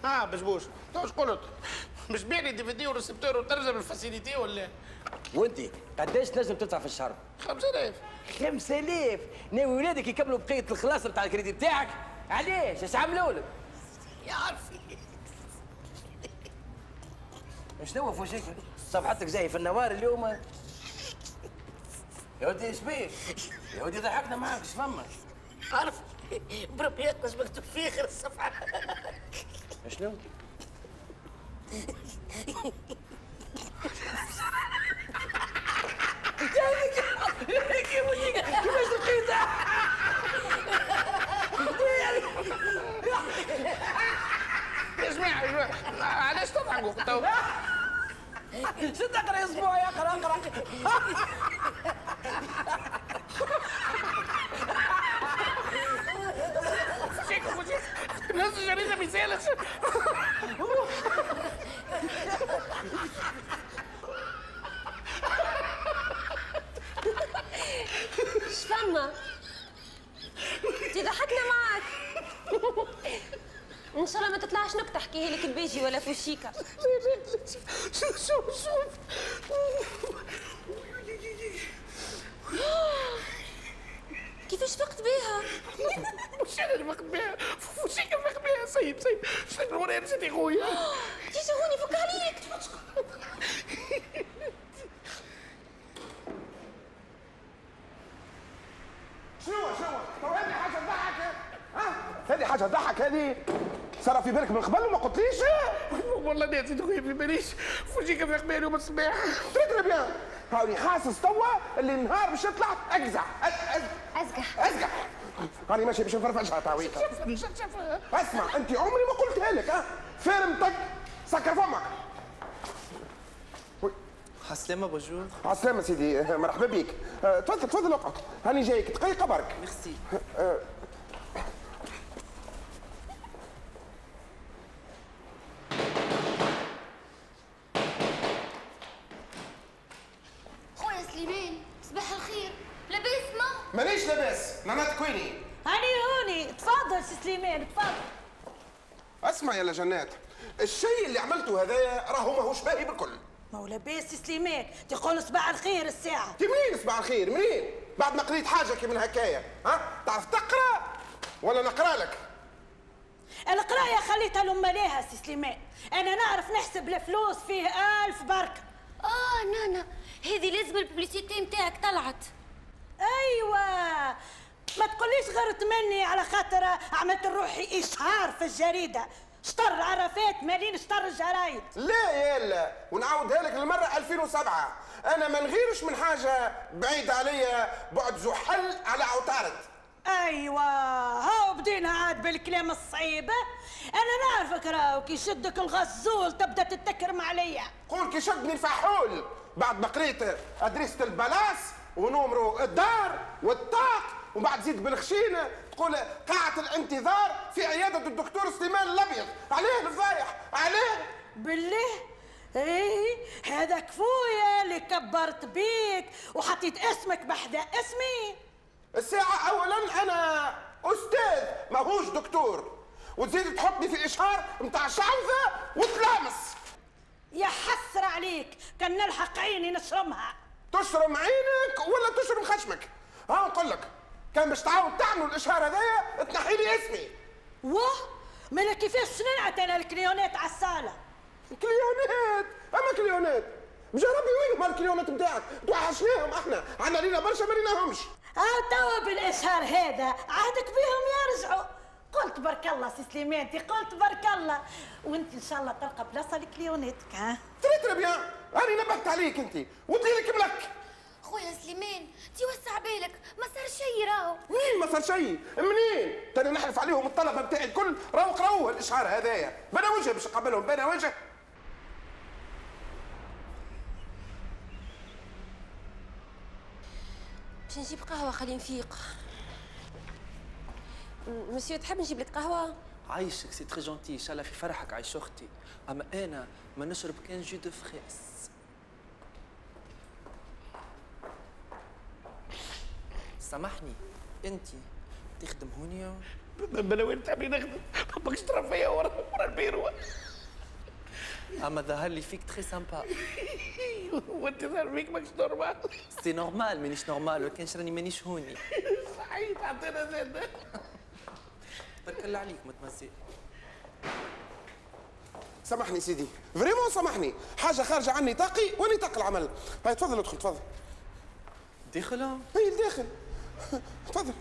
بشبوش تو اش قلت؟ مش بيعني دي في دي وريسبتور وترجم الفاسيليتي ولا؟ وانت قداش تنجم تدفع في الشهر؟ 5000. 5000 ناوي ولادك يكملوا بقيه الخلاص نتاع الكريدي بتاعك؟ علاش؟ اش عملوا لك؟ يا عارفي شنو في وجهك؟ صفحتك زي في النوار اليوم. يا ودي ايش بيك؟ يا ودي ضحكنا معاك ايش فما؟ عارف بربيات مش مكتوب فيه غير الصفحه. شنو؟ كيفاش لقيتها؟ اسمع علاش تضحكوا تو؟ شو تقرا اسبوع يا اقرا فشيك نص جريدة بيسالش. ايش فما؟ انتي ضحكنا معك. ان شاء الله ما تطلعش نكتة احكيها لك البيجي ولا فوشيكا. شوف كيفاش فقت بيها؟ مش انا اللي فقت بيها، فوشيكا فقت بيها. سيب شنو الورقة نسيت يا خويا. تيجي هوني فك عليك. شنو تو هذه حاجه تضحك؟ هذه حاجه تضحك هذه؟ صار في بالك من قبل وما قلتليش؟ والله نسيت خويا في باليش. فوشيكا فقت بيها اليوم الصباح. ترى بيان هاوني خاصص توا اللي النهار باش يطلع اقزح ازقح هاني ماشي باش نفرفشها تاويك. اسمع انت عمري ما قلتها لك فارم طق سكر فمك. عالسلامة بونجور. عالسلامة سيدي مرحبا بك. تفضل اقعد هاني جايك دقيقة برك. ميرسي. خويا سليمان صباح الخير، لاباس ما؟ مانيش لاباس، نانات كويني. هاني هوني تفضل سي سليمان تفضل. اسمع يا جنات، الشيء اللي عملته هذايا راهو ماهوش باهي بالكل. ما هو لاباس سي سليمان، تقول صباح الخير الساعة. منين صباح الخير؟ منين؟ بعد ما قريت حاجة كي من هكايا، تعرف تقرا ولا نقرا لك؟ القراية خليتها لأماليها سي سليمان، أنا نعرف نحسب الفلوس فيه 1000 بركة. نانا هذه لازم الببليسيتي نتاعك طلعت. أيوة ما تقوليش غير تمني على خاطر عملت روحي إشهار في الجريدة، شطر عرفات مالين شطر الجرايد. لا يلا ونعاودها لك للمرة 2007، أنا ما نغيرش من حاجة بعيدة عليا بعد زحل على عطارد. ايوه هاو بدينا عاد بالكلام الصعيبة. انا نعرفك راهو كي يشدك الغزول تبدا تتكرم عليا. قول كي شدني الفحول بعد ما قريت ادريسة البلاص ونومرو الدار والطاق، وبعد زيد بالخشينة تقول قاعة الانتظار في عيادة الدكتور سليمان الابيض. عليه الفايح عليه بالله. ايه هذا كفويا اللي كبرت بيك وحطيت اسمك بحدا اسمي. الساعة أولاً أنا أستاذ ماهوش دكتور، وتزيد تحطني في إشهار متاع شعوذة وتلامس. يا حسرة عليك كان نلحق عيني نشرمها. تشرم عينك ولا تشرم خشمك؟ نقول لك كان باش تعاود تعملوا الإشهار هذايا تنحي لي اسمي. واه مالا كيفاش صنعت أنا الكليونات على الصالة؟ كليونات؟ أما كليونات بجا ربي وينهم الكليونات نتاعك؟ توحشناهم احنا، عنا لينا برشا ما ليناهمش. توا بالإشهار هذا عهدك بهم يرجعوا. قلت برك الله سي سليمانتي قلت برك الله، وانت ان شاء الله تلقى بلاصه لكليوناتك. ترى بيان راني نبهت عليك انت وديرك ملك. خويا سليمان توسع بالك، ما صار شيء راهو. منين ما صار شيء؟ منين؟ تاني نحلف عليهم الطلبه بتاعي الكل راهو قراوه الاشعار هذايا، بلا وجه باش نقابلهم بلا وجه. باش نجيب قهوة خلي نفيق. مسيو تحب نجيب لك قهوة؟ عايشك سي تري جونتي، ان شاء الله في فرحك عايش اختي، اما انا ما نشرب كان جو دو فريس. سامحني انت تخدم هونيا؟ انا وين تعبني نخدم ماكش ترى فيا ورا البيرو. اما ظهر لي فيك تخي سامبا. وانت ظهر فيك ماكش نورمال. سي نورمال مانيش نورمال ولكن راني مانيش هوني. صحيح تعطينا زاد. تبارك الله عليك متمزي. سامحني سيدي فريمون سامحني، حاجه خارجه عن نطاقي ونطاق العمل. هاي تفضل ادخل تفضل. داخل؟ هي الداخل تفضل.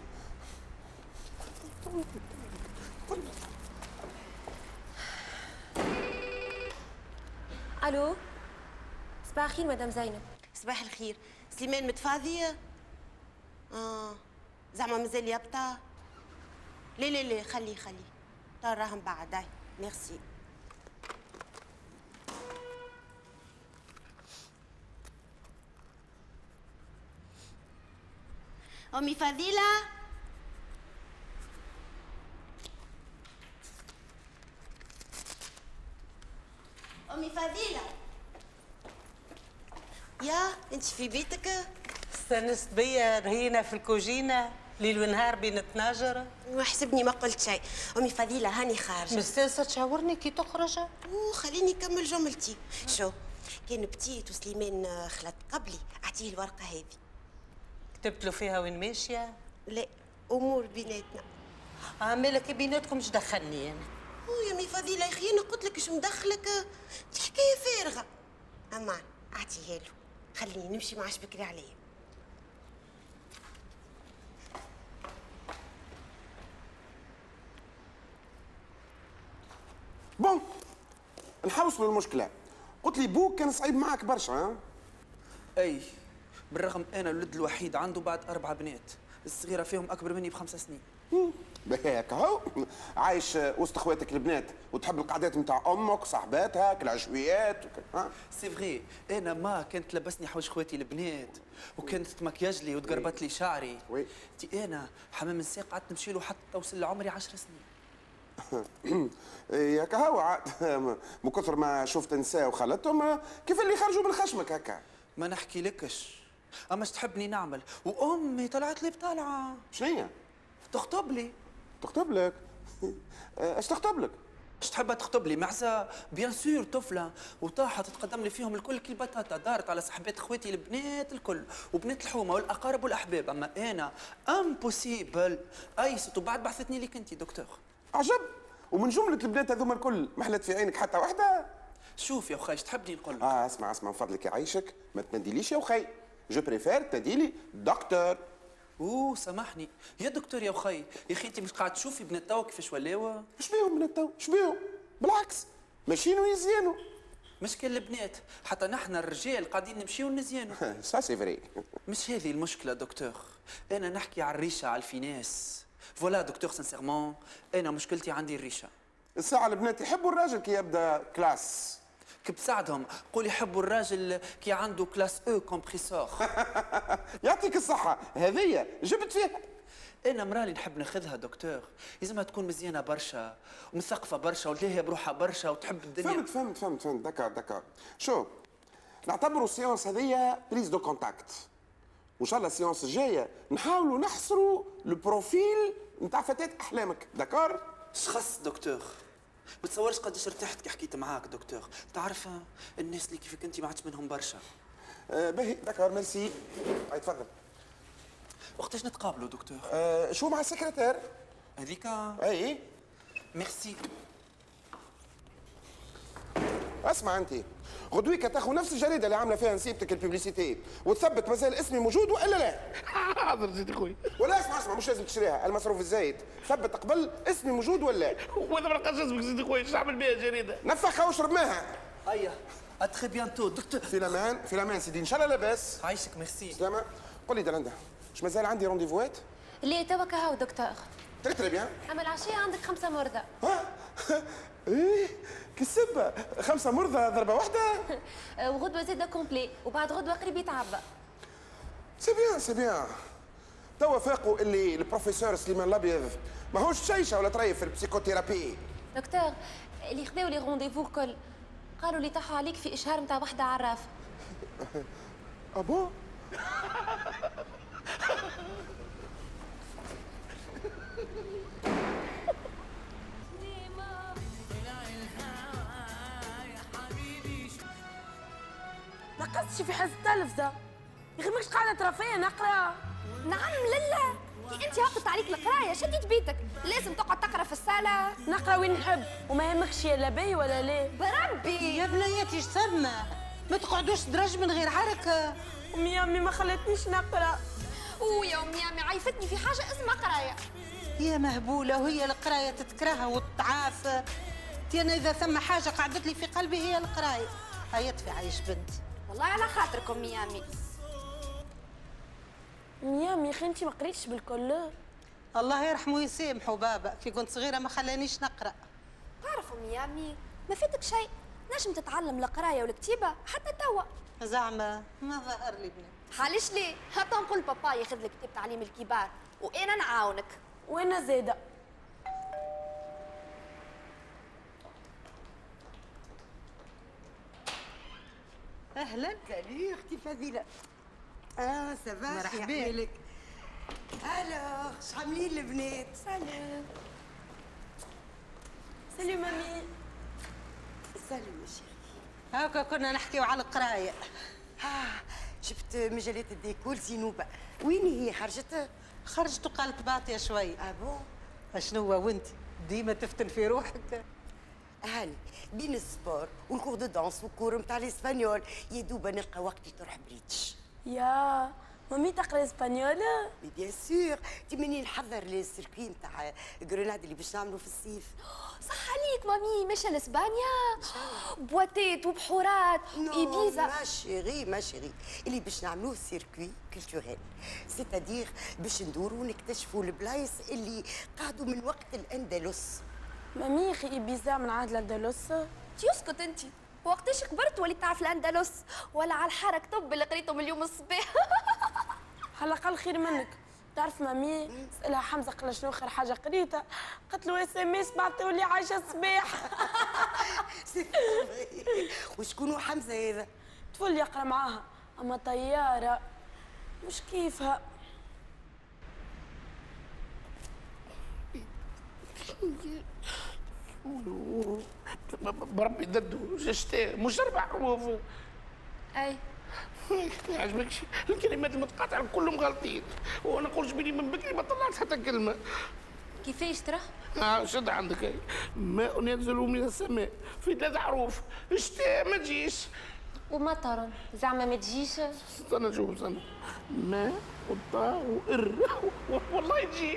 الو صباح الخير مدام زينب. صباح الخير. سليمان متفاضية؟ زعما مازال يبطأ؟ لا لا لا خليه ترى راهم بعد. هاي ميرسي. أمي فضيلة. أمي فضيلة. يا أنت في بيتك؟ استانست بيا رهينة في الكوجينة ليل ونهار بين التناجر. وحسبني ما قلت شيء. أمي فضيلة هاني خارجة. مستانسة تشاورني كي تخرج. خليني نكمل جملتي. شو كان بتيت وسليمان خلط قبلي، أعطيه الورقة هذه. كتبت له فيها وين ماشية؟ لا أمور بيناتنا. مالك بيناتكم اش دخلني أنا؟ يا أمي فضيلة يا أخي أنا قلت لك اش مدخلك؟ دي حكاية فارغة. أما أعطيها له، خليني نمشي معاش بكري عليا. بون نحوصلوا المشكله. قلت لي بوك كان صعيب معك برشا ها؟ اي بالرغم انا الولد الوحيد عنده بعد 4 بنات، الصغيره فيهم اكبر مني ب5 سنين. هيك اهو عايش وسط اخواتك البنات وتحب القعدات نتاع امك وصاحباتها العشويات ها؟ سي فغي انا ما كانت تلبسني حوايج خواتي البنات وكانت تمكياج لي وتقربت لي شعري. وي تي انا حمام الساق قعدت نمشي له حتى توصل لعمري 10 سنين. هكا هو عاد من كثر ما شفت نساء وخلتهم كيف اللي خرجوا من خشمك هكا. ما نحكي لكش اما اش تحبني نعمل، وامي طلعت لي بطلعه. شنيا؟ تخطب لي. تخطب لك؟ اش تخطب لك؟ اش تحبها تخطب لي؟ معزه بيان سور طفله وطاحت تتقدم لي فيهم الكل كي البطاطا، دارت على صحبات خواتي البنات الكل وبنات الحومه والاقارب والاحباب، اما انا امبوسيبل ايست وبعد بعثتني ليك انت دكتور. عجب. ومن جمله البنات هذوما الكل ما حلت في عينك حتى واحده؟ شوف يا اخي اش تحبني نقول لك؟ اسمع من فضلك يعيشك ما تناديليش يا اخي، جو بريفير تناديلي دكتور. سامحني يا دكتور يا اخي. يا اخي انت مش قاعد تشوفي بنات توا كيفاش ولاوا؟ اش بيهم بنات توا؟ اش بيهم؟ بالعكس ماشيين ويزيانوا. مش كان البنات، حتى نحن الرجال قاعدين نمشيو ونزيانوا. سا سي فري. مش هذه المشكله دكتور، انا نحكي على الريشه على الفيناس. فوالا دكتور سانسيرمون انا مشكلتي عندي الريشه. الساعه البنات يحبوا الراجل كي يبدا كلاس. كي بساعدهم قول يحبوا الراجل كي عنده كلاس او كومبريسور. يعطيك الصحه هذيا جبت فيها. انا مرالي نحب ناخذها دكتور، لازمها تكون مزيانه برشا ومثقفه برشا ولاهيه بروحها برشا وتحب الدنيا. فهمت دكار. شو نعتبروا السيونس هذيا بريز دو كونتاكت، وان شاء الله السيونس الجايه نحاولوا نحصروا البروفيل نتاع فتاه احلامك. دكار؟ شخص دكتور ما تصورش قداش ارتحت كي حكيت معاك دكتور. تعرف الناس اللي كيفك انت ما عادش منهم برشا. باهي دكار ميرسي. هاي تفضل. وقتاش نتقابلوا دكتور؟ شو مع السكرتير؟ هذيك اي ميرسي. اسمع انت غدويك تاخذ نفس الجريده اللي عامله فيها نسيبتك الببليسيتي وتثبت مازال اسمي موجود والا لا؟ حاضر سيدي خويا. ولا اسمع مش لازم تشريها، المصروف الزايد ثبت قبل اسمي موجود ولا؟ وهذا ما لقاش اسمك سيدي خويا، اش نعمل بها جريده؟ نفخها واشرب ماها. ايا اتخي بيانتو دكتور. في الامان سيدي ان شاء الله لاباس. عايشك ميرسي. سلامة. قول لي دلندا مش مازال عندي رونديفوات؟ اللي توا كهو دكتور. تري بيان. اما العشيه عندك 5 مرضى. ايه كسبة 5 مرضى ضربة واحدة. وغدوه زاده كومبلي وبعد غدوه قريب يتعبى. سي بيان. توا فاقوا اللي البروفيسور سليمان الابيض ماهوش شيشه ولا طريف في البسيكوثيرابي. دكتور اللي خذاو لي رونديفو الكل قالوا لي طاحوا عليك في اشهار نتاع وحده عرافه. ابو حصتش في حصه التلفزه يا اخي ماكش قاعده ترى فيا نقرا. نعم لالا انت هبطت عليك القرايه شديت بيتك لازم تقعد تقرا في الصاله. نقرا وين نحب وما يهمكش يا لبي ولا ليه. بربي يا بنياتي ايش ثم؟ ما تقعدوش درج من غير حركه. امي ما خلتنيش نقرا. ويا امي عيفتني في حاجه اسمها قرايه. يا مهبوله وهي القرايه تتكرهها وتعاف. انا اذا ثم حاجه قعدت لي في قلبي هي القرايه. هيا في عايش بنتي. والله على خاطركم ميامي. ميامي يا اخي انت ما قريتش بالكل. الله يرحمه ويسامحه بابا كي كنت صغيره ما خلانيش نقرا. تعرفوا ميامي ما فاتك شيء نجم تتعلم القرايه والكتيبه حتى توا. زعما ما ظهر لي بنت. حاليش ليه؟ حتى نقول بابا ياخذ لك كتاب تعليم الكبار وانا نعاونك. وانا زاده. اهلا. سالي اختي فضيله. سافا مرحبا لك. الو اش عاملين البنات؟ سلام. سلام مامي. سلام يا شيخي. هاكا كنا نحكيو على القرايه. جبت مجلات الديكور زينوبه. وين هي خرجت؟ خرجت وقالت باطيه شوي. بون. شنو وانت ديما تفتن في روحك؟ هاني بين السبور والكور دو دانس والكور نتاع الاسبانيول يا دوبا نلقى وقتي تروح بريتش. يا مامي تقرا اسبانيولا؟ بيان سور تمني نحضر للسيركوي نتاع غروناد اللي باش نعملوا في الصيف. صح عليك مامي مشى لاسبانيا بواتيت وبحورات ايبيزا. ما شيري اللي باش نعملوه سيركوي كولتوريل سيتادير باش ندوروا ونكتشفوا البلايص اللي قعدوا من وقت الاندلس. مامي يا اخي ايبيزا من عهد الاندلس. تسكت انت وقتاش كبرت وليت تعرف الاندلس ولا على الحرك طب اللي قريته من اليوم الصباح. على الاقل خير منك. تعرف مامي سألها حمزه قال شنو اخر حاجه قريتها؟ قالت له اس ام اس بعثوا لي عايشه الصباح. وشكون حمزه هذا؟ طفل يقرا معاها اما طياره مش كيفها. بربي ددو شتاء مش 4 حروف. اي ما يعجبكش الكلمات المتقاطعه كلهم غلطين وانا نقول جبيني من بكري ما طلعت حتى كلمه. كيفاش ترى؟ شد عندك هاي ماء ينزل من السماء في 3 حروف شتاء ما تجيش. ومطر زعما ما تجيش. استنى شوف استنى ماء والطاء وإر والله يجي.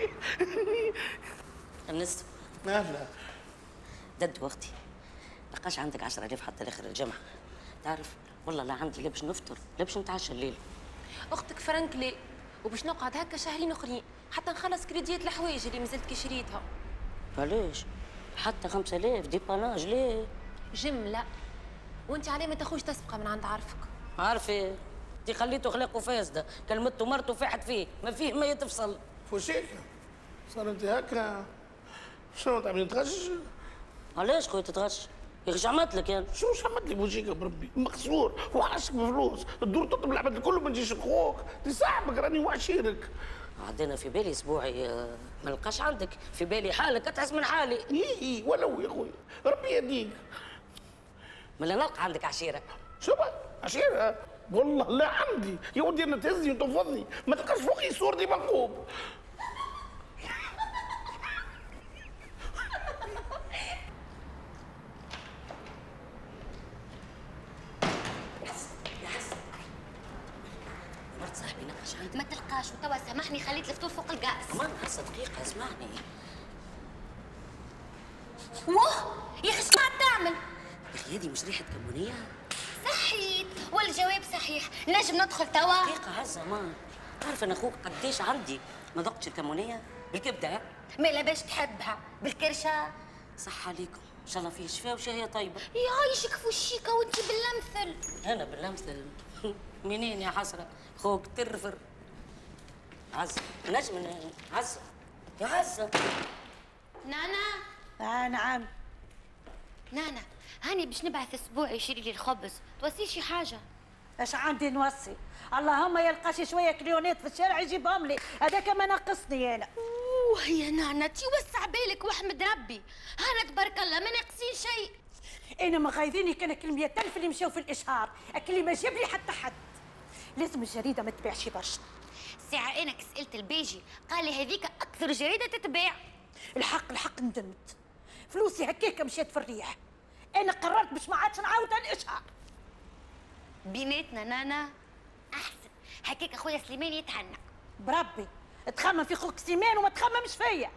الناس اهلا دد وقتي لقاش عندك 10,000 حتى لاخر الجمعه. تعرف والله لا عندي لا باش نفطر لا باش نتعشى الليل. اختك فرنك لي وباش نقعد هكا شهرين اخرين حتى نخلص كريديات الحوايج اللي مازلت كي شريتها. علاش؟ حتى 5,000 ديباناج ليه؟ جمله وانت عليه ما تاخوش تسبقه من عند عارفك. عارفه انت خليته خلقه فاسده كلمته مرته فاحت فيه ما فيه ما يتفصل. فوشيك صار انت هكا شنو تعملي تغش؟ علاش خويا تتغش؟ يا اخي عملت لك يعني؟ شو عملت لي بوجهك بربي؟ مكسور وحاشك بفلوس، تدور تطلب العباد الكل ما تجيش اخوك، دي صاحبك راني وعشيرك. عدينا في بالي اسبوعي ما نلقاش عندك، في بالي حالك اتحس من حالي. اي ولو يا خويا، ربي يهديك. ملا نلقى عندك عشيره. شو عشيره؟ والله لا عندي، يا ودي انا تهزني وتنفضني، ما تلقاش فوقي صور دي منقوب. ما تلقاش وتوا سامحني خليت الفطور فوق القاس. أمان هسه دقيقة اسمعني. واه يا اخي شنو عم تعمل؟ يا اخي هذه مش ريحة كمونية؟ صحيت والجواب صحيح، نجم ندخل توا؟ دقيقة هسه أمان، تعرف أنا أخوك قديش عندي ما ذقتش الكمونية؟ بالكبدة ما باش تحبها بالكرشة؟ صح عليكم، إن شاء الله فيه شفاء وشهية طيبة. يعيشك في وشيكة وأنت بالأمثل. أنا بالأمثل؟ منين يا حسرة؟ أخوك ترفر. عزة نجم عزة يا عزة. نانا نعم نانا هاني باش نبعث اسبوع يشري لي الخبز، توصي شي حاجه؟ اش عندي نوصي؟ اللهم يلقى شي شويه كليونات في الشارع يجيبهم لي، هذاك ما ناقصني انا. اوه يا نانا توسع بالك واحمد ربي، هانا تبارك الله ما ناقصين شيء. انا مغايظيني كان كل 100,000 اللي مشاو في الاشهار، اللي ما جاب لي حتى حد. لازم الجريده ما تبيعش برشا. ساعة انا سألت البيجي قال لي هذيك اكثر جريده تتباع. الحق ندمت، فلوسي هكاك مشات في الريح. انا قررت باش ما عادش نعاود الاشهار. بيناتنا نانا احسن هكاك اخويا سليمان يتهنى. بربي تخمم في خوك سليمان وما تخممش فيا.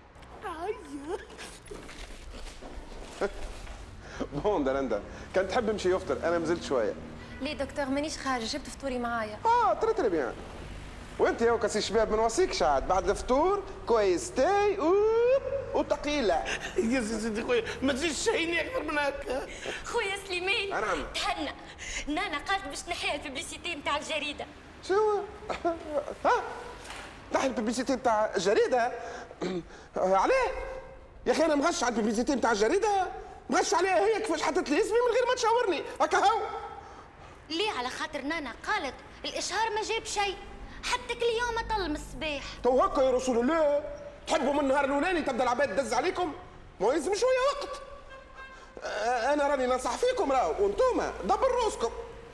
بون درندا، كان تحب نمشي يفطر، انا مازلت شويه. ليه دكتور مانيش خارجه، جبت فطوري معايا. تري بيان. وانت يا كاسي شباب ما نوصيكش عاد بعد الفطور كويس تاي وتقيله. يا سيدي خويا ما تزيدش تشهيني اكثر من هكا. خويا سليمان نعم. تهنى، نانا قالت باش تنحيها الببليسيتي نتاع الجريده. شو؟ ها؟ تحي الببليسيتي نتاع الجريده؟ عليه؟ يا اخي انا مغش على الببليسيتي نتاع الجريده، مغش عليها هي كيفاش حطت لي اسمي من غير ما تشاورني، هكا هو. ليه؟ على خاطر نانا قالت الاشهار ما جاب شيء، حتى كل يوم اطل من الصباح. تو هكا يا رسول الله، تحبوا من النهار الاولاني تبدا العباد تدز عليكم؟ ما يلزم شويه وقت. انا راني ننصح فيكم راهو، وانتوما دبر روسكم.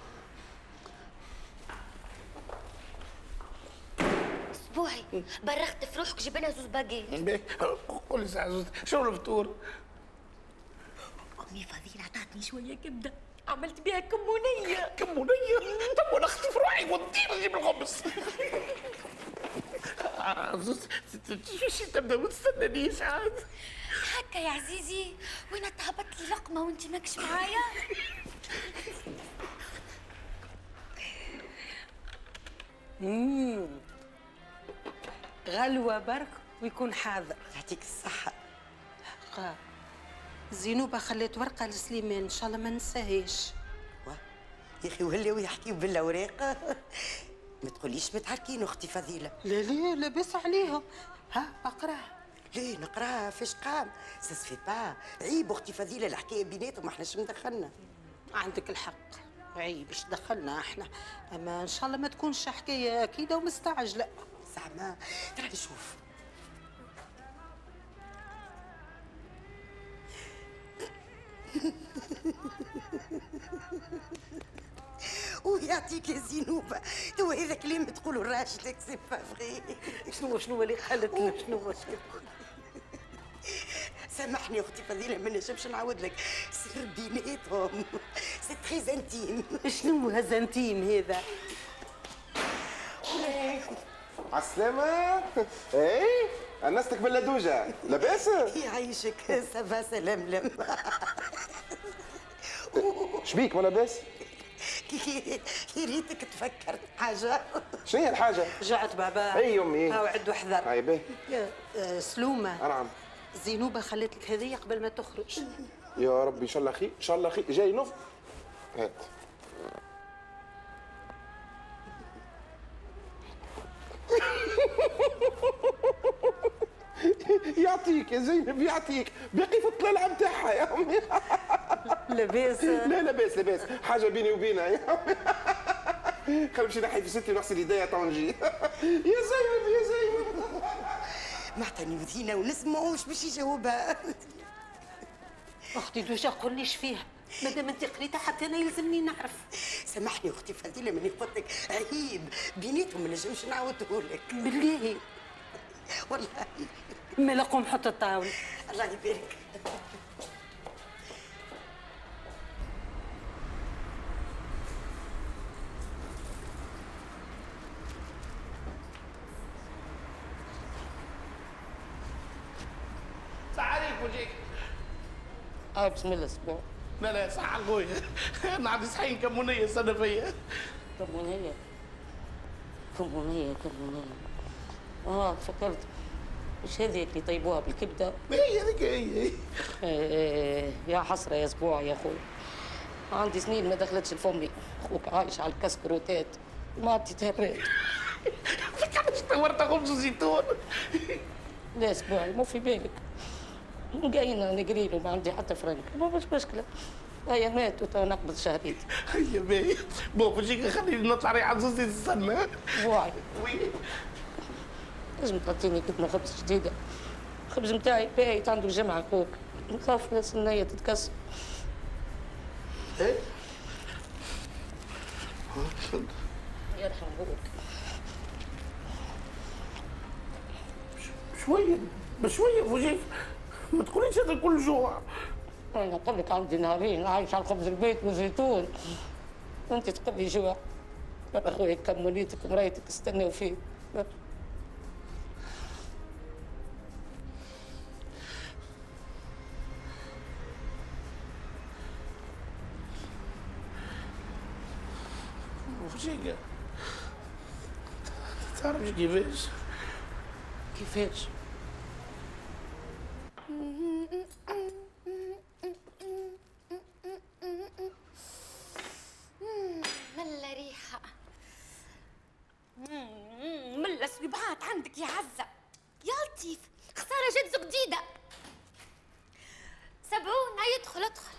اسبوعي برغت في روحك، جيب لنا زوز باقيت. قول لي ساعه زوز شنو الفطور؟ امي فضيله عطاتني شويه كبده عملت بها كمونيه. كمونيه؟ طب وانا اختي في روحي ودينا نجيب الخبز. زوز شو تبدا ما تستنانيش عاد. هكا يا عزيزي، وين تهبط لي لقمه وانت ماكش معايا؟ غلوة برك ويكون حاضر. يعطيك الصحة. زينوبة خليت ورقة لسليمان، إن شاء الله ما ننساهاش. يا أخي ولاو يحكيو بالأوراق. ما تقوليش متعاركين أختي فضيلة. لا لاباس عليهم. ها اقراها. ليه نقراها فاش قام؟ سا سفي با، عيب أختي فضيلة الحكاية بيناتهم، ما احناش مدخلنا. عندك الحق، عيب باش دخلنا احنا، اما ان شاء الله ما تكونش حكايه اكيده ومستعجله. زعما ترى نشوف. ويعطيك يا زينوبة، تو هذا كلام تقولوا راجلك سي با فغي. شنو اللي قالت لنا؟ شنو سامحني اختي فضيله، ما نجمش نعاود لك، سر بيناتهم، سي تري انتيم. شنو هذا انتيم هذا؟ عالسلامة. اي انستك باللدوجة، لاباس؟ يعيشك، سافا سلملم. شبيك ما لاباس؟ يا ريتك تفكرت حاجة. شنو هي الحاجة؟ رجعت بابا. اي امي. هاو عد وحذر. هاي باهي. سلومة. نعم. زينوبة خلت لك هذه قبل ما تخرج. يا ربي ان شاء الله خير، ان شاء الله خير، جاي نف. هات. يعطيك يا زينب، يعطيك، باقي في الطلالعه نتاعها يا امي. لاباس؟ لا لاباس لاباس، حاجه بيني وبينها يا امي. خلينا نمشي نحي في ستي ونغسل يديا تو نجي. يا زينب يا زينب. معطني وذينا ونسمعوا واش باش يجاوبها. اختي دوجا قوليش فيها، مادام انت قريتها حتى انا يلزمني نعرف. سامحني اختي فضيله، ماني قلت لك عيب بيناتهم، ما نجمش نعاودهولك. بالله والله. مالا قوم حط الطاوله. الله يبارك. صح عليك وجهك. بسم الله اسبوع. لا صح خويا، انا عندي صحيح كمونيه السنه فيا. كمونيه. تفكرت مش هذيك اللي طيبوها بالكبده؟ هي هذيك هي. يا حسره يا اسبوع يا اخوي، عندي سنين ما دخلتش لفمي، اخوك عايش على الكسكروتات ما عطيتها الريت. فكرتش طورت خبز وزيتون. لا اسبوعي مو في بالك، قاينا نقريله ما عندي حتى فرنك، ما مش مشكله، هيا مات وتو نقبض شهريتي. هيا باهي، بابا جيك خليني نطلع ريح على زوزي السنة. واعي. وي. لازم تعطيني كتمة خبز جديدة. الخبز نتاعي بايت عنده جمعة اخوك، نخاف الناس النية تتكسر. ايه؟ تفضل. يرحم ابوك. شوية بشوية فوجيك، ما تقوليش هذا كل جوع. انا قلت لك عندي نهارين عايش على خبز البيت والزيتون، وانت تقول لي جوع. اخويا كمونيتك ومرايتك استناو فيك. فوجيك تعرفش كيفاش؟ كيفاش؟ ملا ريحة ملا سويبعات عندك يا عزة. يا لطيف خسارة جد جديدة. سبعون هيا ادخل ادخل.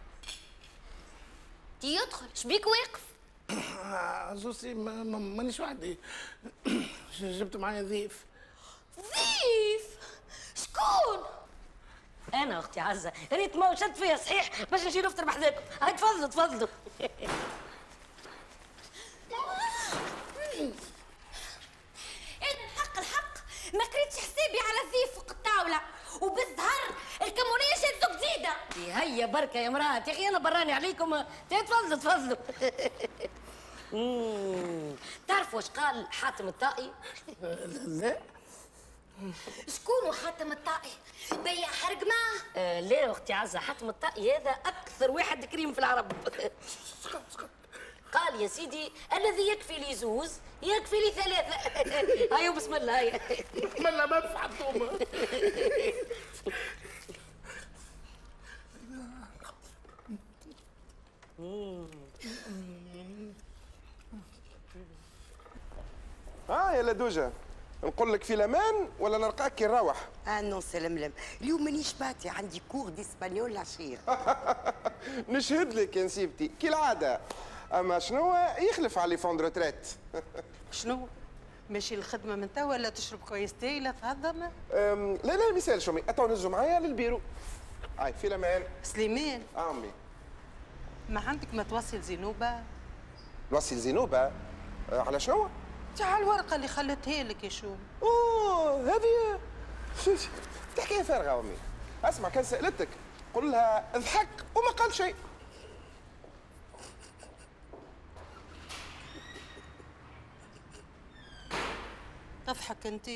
تي ادخل شبيك واقف؟ زوسي مانيش وحدي. جبت معايا ضيف. ضيف؟ شكون؟ انا اختي عزه، ريت ما شد فيا صحيح باش نجي نفطر بحذاكم. هاي تفضلوا تفضلوا. انا الحق ما كريتش حسابي على ضيف فوق الطاوله، وبالظهر الكمونيه شادوا جديده. هيا بركه يا مرات، يا اخي انا براني عليكم. تفضلوا تفضلوا. تعرفوا واش قال حاتم الطائي؟ لا. شكون حاتم الطائي؟ بيع حرقمه؟ لا اختي عزه، حاتم الطائي هذا اكثر واحد كريم في العرب. قال يا سيدي الذي يكفي لي زوز يكفي لي ثلاثه. هيا بسم الله. هيا بسم الله ما في حطومه. يا لدوجة، نقول لك في الامان ولا نلقاك كي نروح؟ نو سلملم، اليوم مانيش باتي، عندي كور ديسبانيول العشير. نشهد لك يا نسيبتي كالعادة، اما شنو يخلف على فون روتريت. شنو؟ ماشي الخدمة من توا ولا تشرب كويس تاي لا تهضم؟ لا لا مثال شومي، اتو نزو معايا للبيرو. هاي في الامان. سليمان امي ما عندك ما توصل زينوبة؟ نوصل زينوبة؟ على شنو؟ تاع الورقة اللي خلتها لك يا شوم. هذه تحكي فارغة امي. اسمع كان سألتك قل لها اضحك وما قال شيء. تضحك انت؟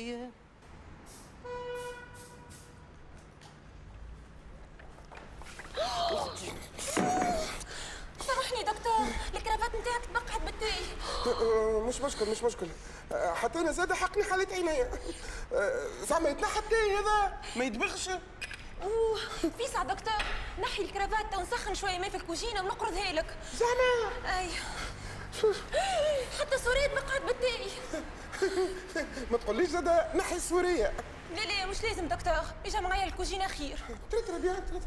سامحني دكتور، الكرافات نتاعك تبقعت بالتاي. مش مشكل حتى انا زاد حقني حالة عينيا. زعما يتنحى التاي هذا ما يدبغش. اوه بيسع دكتور، نحي الكرافات ونسخن شويه ماء في الكوجينه ونقرضها لك. زعما؟ اي حتى سوريا تبقعت بالتاي. ما تقوليش زاد نحي السورية. لا لا مش لازم دكتور، اجا معايا الكوجينه خير. ترى بيان.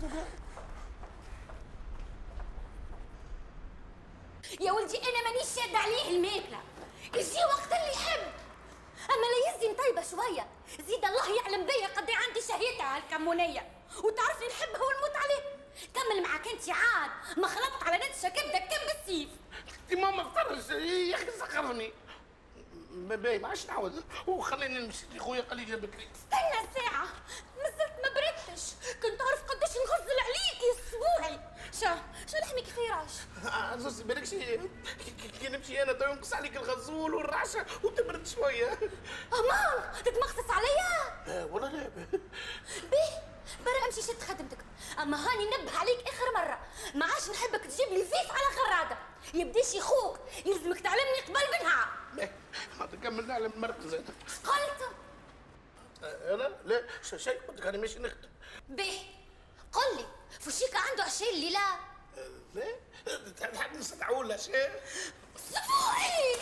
يا ولدي انا مانيش شاد عليه الماكله، يجي وقت اللي يحب. اما لا يزي طيبه شويه، زيد الله يعلم بيا قد عندي شهيتها هالكمونيه، وتعرفني نحبها ونموت عليه. كمل معاك انت عاد، ما خلطت على نتشه كبده كم بالسيف. انت ماما اخترش يا اخي سخرني. باي ما عادش نعاود وخليني نمشي لخويا قال لي جابت لي. استنى ساعه، مازلت ما بردتش، كنت تعرف قداش نغزل عليك يا اسبوعي. شو لحمي كيف يراش؟ زوزي بالك شي كي نمشي انا تو ينقص عليك الغزول والرعشه وتبرد شويه. امان تتمخصص عليا؟ ولا لا. بيه برا امشي شد خدمتك، اما هاني نبه عليك اخر مره، ما عادش نحبك تجيب لي ضيف على خراده، يبديش يخوك، يلزمك تعلمني قبل منها. ما تكمل نعلم المركز. قلت انا لا شيء قلت لك انا ماشي نخدم. بيه قل لي فوشيكا عنده عشاء الليله؟ لا تحب نستدعوا له شيء. اسبوعي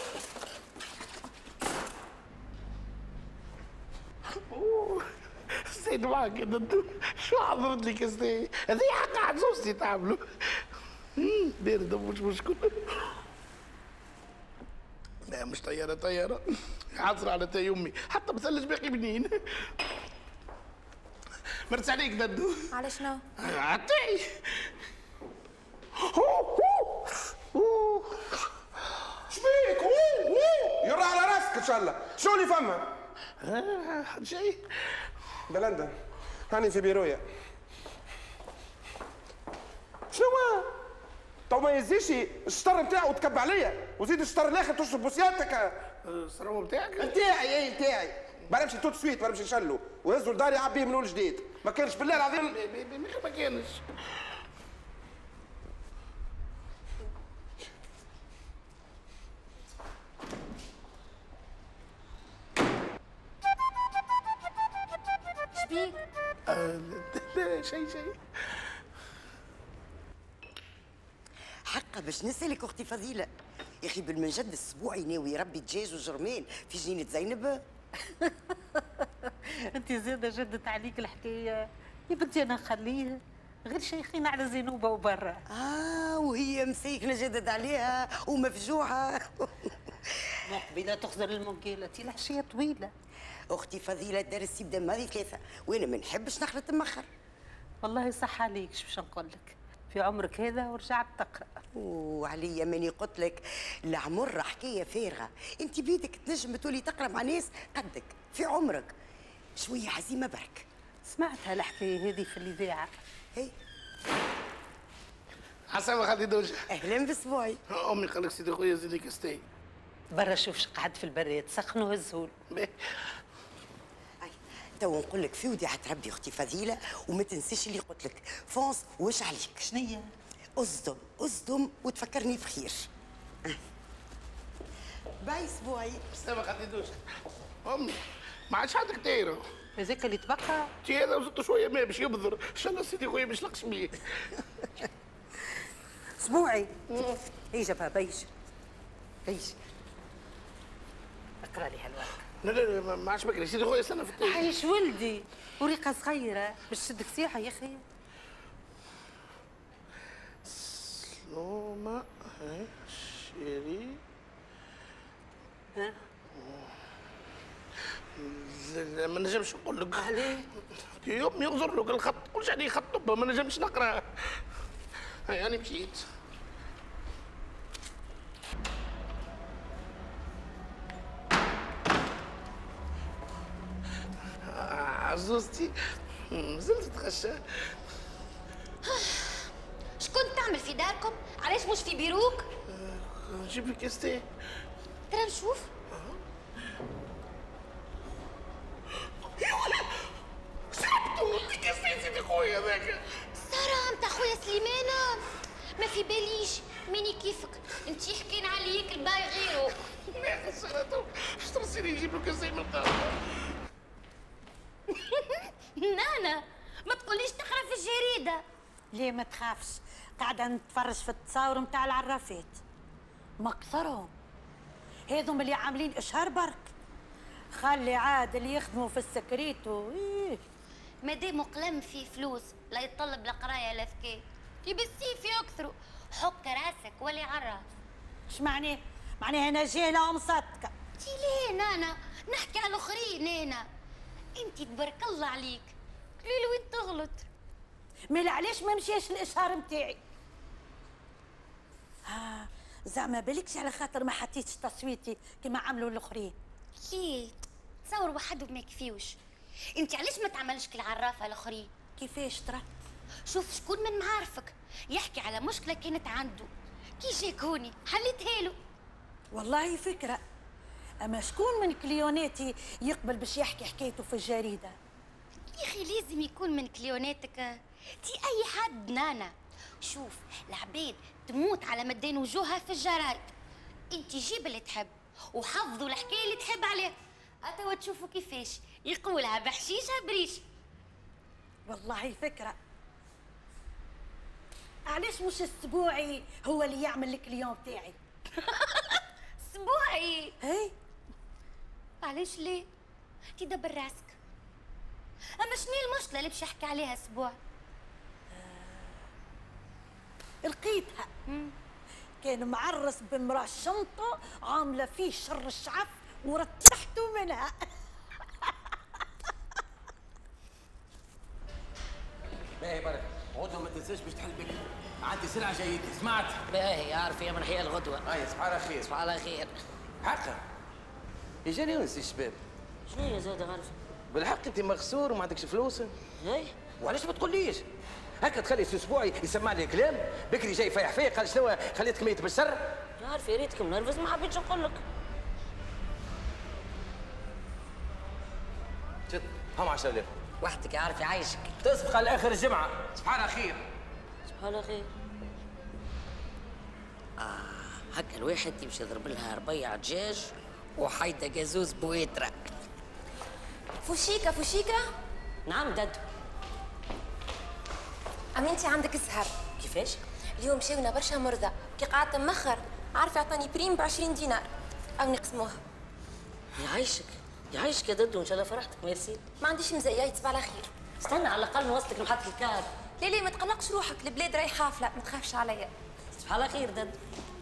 زيد معاك كده شو حضرت لك ازاي؟ هذه حق عزوزتي تعملوا. بارده مش مشكله. لا مش طياره عصر على تاي امي حتى مثلج باقي منين. مرت عليك ددو. على شنو؟ عالتاي. شاء الله. شو اللي فما؟ حد شيء؟ بلندن هاني في بيرويا. شنو هو؟ تو ما يزيش الشطر نتاعو تكب عليا وزيد الشطر الاخر تشرب بوسياتك. السلام نتاعك؟ نتاعي اي نتاعي. بنمشي توت سويت بنمشي نشلو وهزوا لداري عبيه من اول جديد. ما كانش بالله العظيم. ما كانش. شبيك؟ لا شيء. حقا باش نسألك أختي فضيلة، يا أخي بالمنجد الأسبوعي ناوي يربي دجاج وجرمان في جنينة زينب؟ انت زاده جدت عليك الحكايه يا بنتي. انا نخليه غير شيخين على زينوبه وبرا. وهي مسيكنه جدد عليها ومفجوعه. ما قبيله تخزر المنكيله العشيه طويله. اختي فضيله الدرس يبدا ماضي 3 وانا ما نحبش نخلط مأخر. والله صح عليك. شو باش نقول لك، في عمرك هذا ورجعت تقرا. وعليا ماني قلت لك العمر حكايه فارغه. انت بيدك تنجم تولي تقرا مع ناس قدك في عمرك. شويه عزيمه برك. سمعتها الحكايه هذه في الاذاعه. هي عسلامة خالتي دوجة. اهلا باسبوعي. امي قال لك سيدي خويا زيدي كستي. برا شوف قعد في البراد سخنوا هزول. تو نقول لك في وديعة ربي اختي فضيله وما تنسيش اللي قلت لك. فونس واش عليك؟ شنيا؟ اصدم وتفكرني بخير. باي اسبوعي. عسلامة خالتي دوجة. امي ما عادش عندك دايره. هذاك اللي تبقى؟ تي هذا وزدت شويه ماء باش يبذر، ان شاء الله سيدي خويا ما يشلقش بيه. اسبوعي هي جابها بيج. اقرا لي هالورقه. لا ما عادش بكري سيدي خويا استنى في التاي. عايش ولدي وريقه صغيره باش تشدك سياحه يا اخي. سلومة شيري. ها؟ لا ما نجمش نقول لك. عليه؟ يوم يغزر لك الخط قولش عليه خط طب ما نجمش نقرا. هاي انا مشيت. عزوزتي مازلت تتغشى. شكون تعمل في داركم؟ علاش مش في بيروك؟ نجيب لك كاستي. ترى نشوف. سحبتو كاستي سيدي خويا هذاك. سارة نتاع خويا سليمان ما في باليش ماني كيفك انت حكينا عليك الباي غيره. لا خسرته اش ترسلي نجيب له كاستي من القهوه. نانا ما تقوليش تقرا في الجريده. ليه ما تخافش، قاعده نتفرج في التصاور نتاع العرافات مكثرهم هذم اللي عاملين اشهار برك. خلي عاد اللي يخدموا في السكريتو. مادام قلم فيه فلوس لا يتطلب لا قرايه لا ذكاء بالسيف يكثروا. حك راسك ولي عراس. اش معناه؟ معناها انا جاهله ومصدقه. تي ليه نانا نحكي على الاخرين. انا انت تبارك الله عليك قليل وين تغلط. مال علاش ما مشيش الاشهار نتاعي؟ زعما بالكش على خاطر ما حطيتش تصويتي كما عملوا الاخرين. ليه تصور وحده ما يكفيوش. انت علاش ما تعملش كالعرافه الاخرين؟ كيفاش ترى؟ شوف شكون من معارفك يحكي على مشكله كانت عنده كي جاك هوني حليتها له. والله فكره، اما شكون من كليوناتي يقبل باش يحكي حكايته في الجريده؟ يا اخي لازم يكون من كليوناتك تي اي حد. نانا شوف العباد تموت على مدين وجوهها في الجرايد. انت جيب اللي تحب وحفظوا الحكايه اللي تحب عليها. اتوا تشوفوا كيفاش يقولها بحشيشه بريش. والله فكره. علاش مش السبوعي هو اللي يعمل الكليون تاعي؟ سبوعي؟ هي علاش ليه؟ تدبر راسك. اما شنو المشكله اللي باش يحكي عليها اسبوع؟ لقيتها. كان معرس بمراه شنطه عامله فيه شر الشعف ورتحته منها. باهي برك غدوه ما تنساش باش تحل بك. عندي سلعه جايتي سمعت؟ باهي عارف يا من حيال الغدوه. صباح على خير. صباح على خير. حقا يجاني ونس الشباب. شنو هي زاد عارف؟ بالحق انت مغسور وما عندكش فلوس؟ اي وعلاش ما تقوليش؟ هكا تخلي اسبوعي يسمع لي كلام، بكري جاي فايح فيا قال شنو خليتك ميت بالشر؟ عارف يا ريتك منرفز ما حبيتش نقول لك. شد هم 10,000 وحدك يا عارف يعيشك. تسبق على اخر الجمعه، صباح خير. سبحان خير. هكا الواحد يمشي يضرب لها ربيع دجاج وحيدة جازوز بويترا. فوشيكا فوشيكا. نعم دد. امينتي عندك السهر. كيفاش؟ اليوم مشاونا برشا مرضى، كي قعدت مخر عارفه عطاني بريم ب 20 دينار او نقسموها. يعيشك يعيشك يا ددو، ان شاء الله فرحتك ميرسي. ما عنديش مزايا، يتصبح على خير. استنى على الاقل نوصلك لمحطة الكار. لا ما تقلقش روحك، البلاد راهي حافله، ما تخافش عليا. تصبح على خير دد.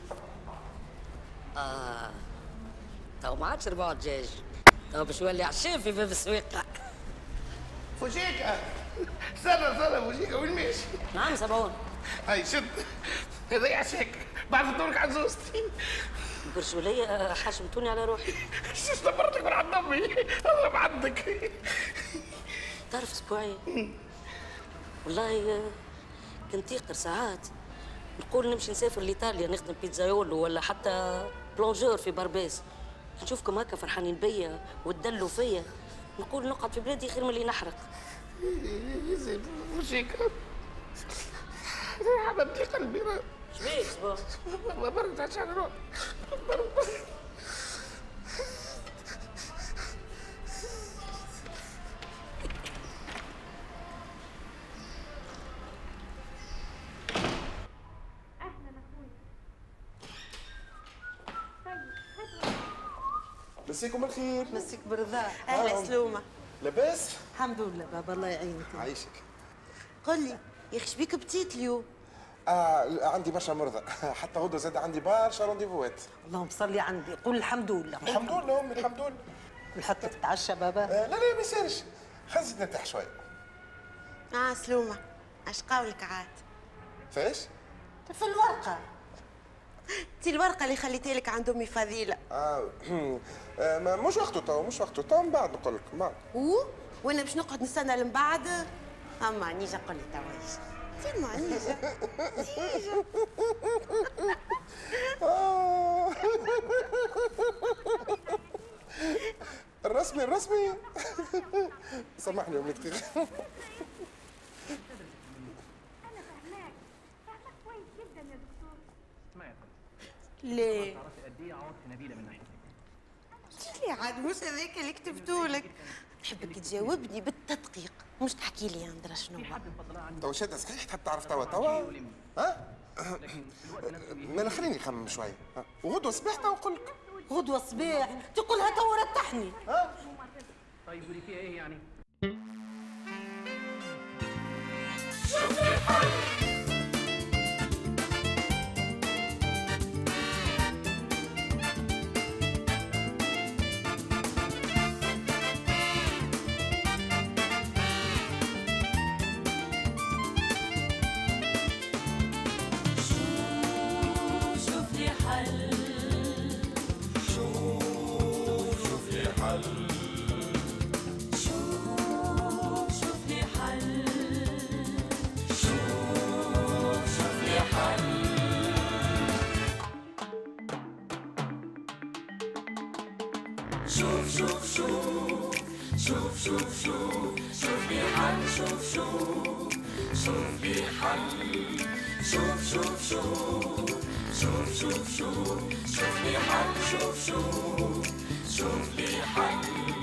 تو ما عادش ربع دجاج، تو باش يولي عشان في باب السويقة. فوشيكا استنى فوشيكا وين ماشي؟ نعم سبعون. هاي شد هذا عشاك بعد فطورك عزوزتي. برشولية حاشمتوني على روحي. شو دبرتك من عند امي اضرب عندك. تعرف اسبوعي والله كنت يقر ساعات نقول نمشي نسافر لايطاليا نخدم بيتزايولو ولا حتى بلونجور في برباس. نشوفكم هكا فرحانين بيا وتدلوا فيا نقول نقعد في بلادي خير من اللي نحرق. يا فوشيكا حبيبتي قلبي. شبيك صباح؟ والله برد عشان اروح. مسيكم الخير. مسيك بالرضا. اهلا سلومه. لاباس؟ الحمد لله بابا الله يعينك. عايشك. قل لي يا اخي شبيك بتيت اليوم؟ عندي برشا مرضى حتى غدوه زاد عندي برشا رونديفوات. اللهم صلي عندي قول الحمد لله. الحمد لله امي الحمد لله. نحطك تتعشى بابا؟ لا ما يصيرش، خلينا نرتاح شوي. سلومه اش قولك عاد؟ فاش؟ في الورقه. تي الورقه اللي خليتها لك عند امي فضيله. مش وقته تو من بعد نقول لك من بعد. وانا باش نقعد نستنى من بعد؟ اما نيجا قول لي توا فين معنيجا؟ الرسمي سامحني امي دقيقه. انا فاهماك كويس جدا يا دكتور. ليه؟ ليه عاد مش هذاك اللي كتبتولك؟ نحبك تجاوبني بالتدقيق مش تحكي لي اندرا شنو تو شادة صحيح تحب تعرف توا ها؟ ما خليني نخمم شوي. وغدوه صباح تو نقول لك. غدوه صباح تقولها تو رتحني. طيب ودي فيها ايه يعني؟ شوف لي حل. شوف لي حل. شوف لي حل. شوف لي حل.